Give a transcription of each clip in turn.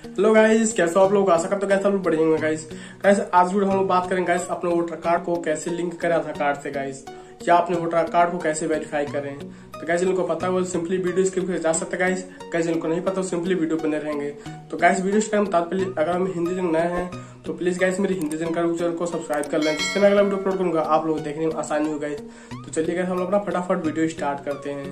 Hello guys, कैसे हो आप लोग? आशा करते हो कैसे आप लोग बढ़िया होंगे गाइस। गाइस आज वीडियो हम लोग बात करेंगे गाइस अपने वोटर कार्ड को कैसे लिंक करें आधार कार्ड से गाइस, या अपने वोटर कार्ड को कैसे वेरीफाई करें। तो गाइस जिनको पता है वो सिंपली वीडियो स्किप कर जा सकते हैं गाइस जिनको नहीं पता वो सिंपली वीडियो बने रहेंगे। तो गाइस वीडियो स्टार्ट तात्पर्य अगर हम हिंदी जन नए हैं तो प्लीज गाइस मेरी हिंदी जानकारी चैनल को सब्सक्राइब कर लें, जिससे मैं अगला वीडियो अपलोड करूंगा आप लोग देखने में आसानी हो गाइस। तो चलिए गाइस हम लोग अपना फटाफट वीडियो स्टार्ट करते हैं।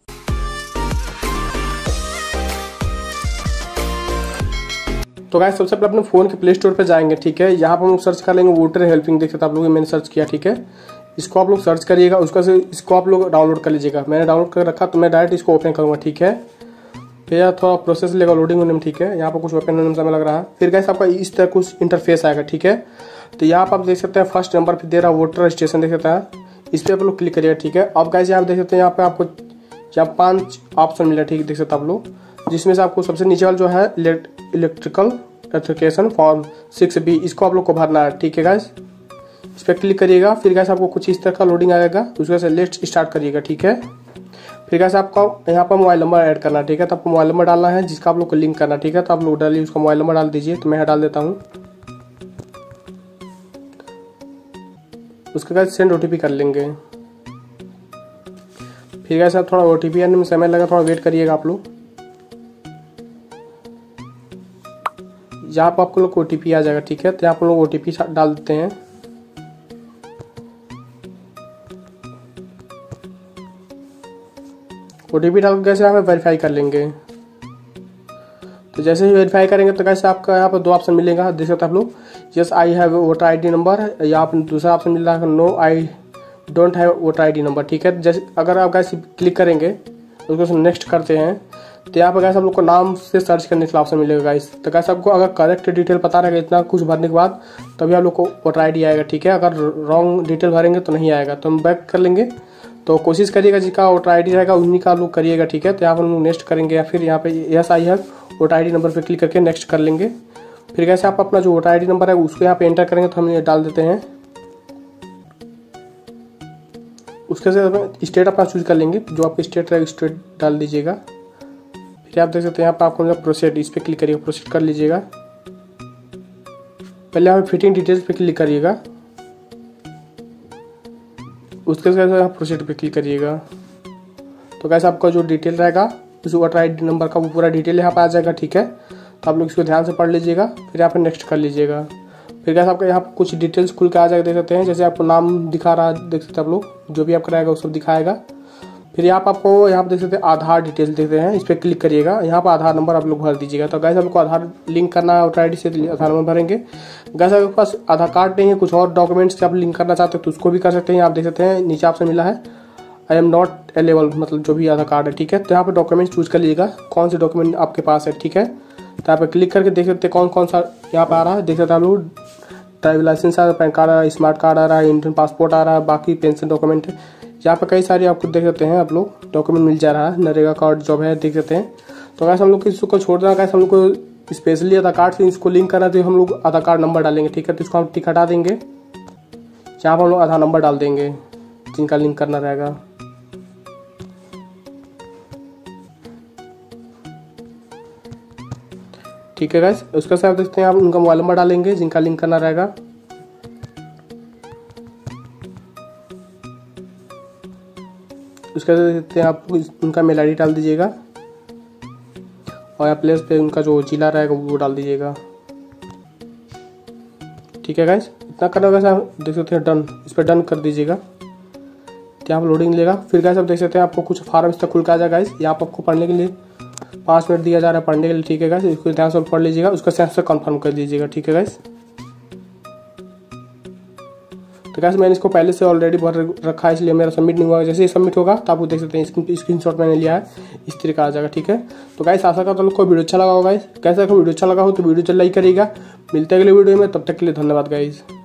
तो गाइस सबसे पहले अपने फोन के प्ले स्टोर पे जाएंगे, ठीक है। यहाँ पर हम लोग सर्च कर लेंगे वोटर हेल्पिंग, देख सकते आप लोग मैंने सर्च किया, ठीक है। इसको आप लोग सर्च करिएगा, इसको आप लोग डाउनलोड कर लीजिएगा। मैंने डाउनलोड कर रखा तो मैं डायरेक्ट इसको ओपन करूंगा, ठीक है। फिर यार थोड़ा प्रोसेस लेगा लोडिंग होने में, ठीक है। यहाँ पर कुछ ओपन होने में समय लग रहा है। फिर गाइस आपका इस तरह कुछ इंटरफेस आएगा, ठीक है। तो यहाँ पर आप देख सकते हैं फर्स्ट नंबर पे दे रहा वोटर रजिस्ट्रेशन, देख सकते हैं। इस पर आप लोग क्लिक करिएगा, ठीक है। अब गाइस यहाँ देख सकते हैं यहाँ पे आपको यहाँ 5 ऑप्शन मिला, ठीक है, देख सकते हैं आप लोग। जिसमें से आपको सबसे नीचे वाला जो है इलेक्ट्रिकल एप्लीकेशन फॉर्म 6B, इसको आप लोग को भरना है, ठीक है गाइस। इस पर क्लिक करिएगा। फिर गाइस आपको कुछ इस तरह का लोडिंग आएगा, उसके से लेट्स स्टार्ट करिएगा, ठीक है। फिर गाइस आपको यहाँ पर मोबाइल नंबर ऐड करना है, ठीक है। तो आपको मोबाइल नंबर डालना है जिसका आप लोग को लिंक करना है, ठीक है। तो आप लोग डालिए, उसका मोबाइल नंबर डाल दीजिए। तो मैं डाल देता हूँ। उसके बाद सेंड OTP कर लेंगे। फिर गाइस आप थोड़ा OTP आने में समय लगा, थोड़ा वेट करिएगा आप लोग। यहाँ पर आपको लोग OTP आ जाएगा, ठीक है। तो यहाँ पर लोग OTP डाल देते हैं। OTP डाल के कैसे हमें वेरीफाई कर लेंगे। तो जैसे ही वेरीफाई करेंगे तो कैसे आपका यहाँ पर 2 ऑप्शन मिलेगा, देख सकते हैं आप लोग। Yes I have voter ID number, या आप दूसरा ऑप्शन मिल रहा है no I don't have voter ID number, ठीक है। जैसे अगर आप कैसे क्लिक करेंगे उसको नेक्स्ट करते हैं तो यहाँ पर गाइस आप लोग को नाम से सर्च करने का ऑप्शन मिलेगा गाइस। तो गाइस आपको अगर करेक्ट डिटेल पता रहेगा इतना कुछ भरने के बाद तभी आप लोग को वोटर ID आएगा, ठीक है। अगर रॉन्ग डिटेल भरेंगे तो नहीं आएगा। तो हम बैक कर लेंगे। तो कोशिश करिएगा जिसका वोटर ID रहेगा उन्हीं का आप लोग करिएगा, ठीक है। तो यहाँ पर हम लोग नेक्स्ट करेंगे, या फिर यहाँ पे yes I have voter ID number पर क्लिक करके नेक्स्ट कर लेंगे। फिर कैसे आप अपना जो वोटर ID नंबर है उसको यहाँ पे एंटर करेंगे। तो हम ये डाल देते हैं। उसके से स्टेट अपना चूज कर लेंगे, जो आपका स्टेट रहेगा स्टेट डाल दीजिएगा। फिर आप देख सकते हैं यहाँ पर आपको प्रोसीड, इस पर क्लिक करिएगा, प्रोसीड कर लीजिएगा। पहले आप फिटिंग डिटेल्स पे क्लिक करिएगा, उसके बाद प्रोसीड पे क्लिक करिएगा। तो कैसे आपका जो डिटेल रहेगा उस वोटर ID नंबर का वो पूरा डिटेल यहाँ पर आ जाएगा, ठीक है। तो आप लोग इसको ध्यान से पढ़ लीजिएगा, फिर यहाँ पर नेक्स्ट कर लीजिएगा। फिर कैसे आपका यहाँ पर कुछ डिटेल्स खुल के आ जाएगा, देख सकते हैं। जैसे आपको नाम दिखा रहा है, देख सकते हैं आप लोग, जो भी आपका रहेगा वो सब दिखाएगा। फिर यहाँ पर आपको यहाँ पर देख सकते हैं आधार डिटेल्स देखते हैं, इस पर क्लिक करिएगा। यहाँ पर आधार नंबर आप लोग भर दीजिएगा। तो गाइस आपको आधार लिंक करना है वोटर ID से, आधार नंबर भरेंगे। गाइस आपके पास आधार कार्ड नहीं है, कुछ और डॉक्यूमेंट्स से आप लिंक करना चाहते हैं तो उसको भी कर सकते हैं। आप देख सकते हैं नीचे ऑप्शन मिला है आई एम नॉट एलेबल, मतलब जो भी आधार कार्ड है, ठीक है। तो यहाँ पर डॉक्यूमेंट चूज कर लीजिएगा कौन से डॉक्यूमेंट आपके पास है, ठीक है। तो यहाँ पर क्लिक करके देख सकते हैं कौन कौन सा यहाँ पर आ रहा है, देख सकते हैं आप लोग। ड्राइविंग लाइसेंस आ रहा है, पैन कार्ड आ रहा है, स्मार्ट कार्ड आ रहा है, इंडियन पासपोर्ट आ रहा है, बाकी पेंशन डॉक्यूमेंट है। यहाँ पर कई सारे आपको देख सकते हैं आप लोग डॉक्यूमेंट मिल जा रहा है। नरेगा कार्ड जॉब है, देख सकते हैं। तो कैसे हम लोग इसको छोड़ देना, कैसे हम लोग को स्पेशली आधार कार्ड से इसको लिंक करना है। तो हम लोग आधार कार्ड नंबर डालेंगे, ठीक है। तो इसको हम टिक हटा देंगे, यहाँ पर हम लोग आधार नंबर डाल देंगे जिनका लिंक करना रहेगा। ठीक है गाइस, उसके साथ देखते हैं आप उनका मोबाइल नंबर डालेंगे जिनका लिंक करना रहेगा। उसके बाद देखते हैं आप उनका मेल ID डाल दीजिएगा, और यहाँ प्लेस पे उनका जो जिला रहेगा वो डाल दीजिएगा, ठीक है गाइस। इतना करना होगा आप देख सकते हैं डन, इस पर डन कर दीजिएगा। यहाँ पर लोडिंग लेगा। फिर गाइस आप देख सकते हैं आपको कुछ फॉर्म इस तक खुल के आ जाएगा गाइस। यहाँ पर आपको पढ़ने के लिए 5 मिनट दिया जा रहा है पढ़ने के लिए, ठीक है गाइस। इसको ध्यान से पढ़ लीजिएगा, उसका सेंस से कंफर्म कर लीजिएगा, ठीक है गाइस। तो गाइस मैंने इसको पहले से ऑलरेडी भर रखा है, इसलिए मेरा सबमिट नहीं हुआ। जैसे ही सबमिट होगा तो आप देख सकते हैं स्क्रीनशॉट मैंने लिया है, इस तरीके का आ जाएगा, ठीक है। तो गाइस आशा करता हूं आपको वीडियो अच्छा लगा होगा गाइस। कैसा वीडियो अच्छा लगा हो तो वीडियो लाइक करिएगा। मिलते हैं अगले वीडियो में, तब तक के लिए धन्यवाद गाइस।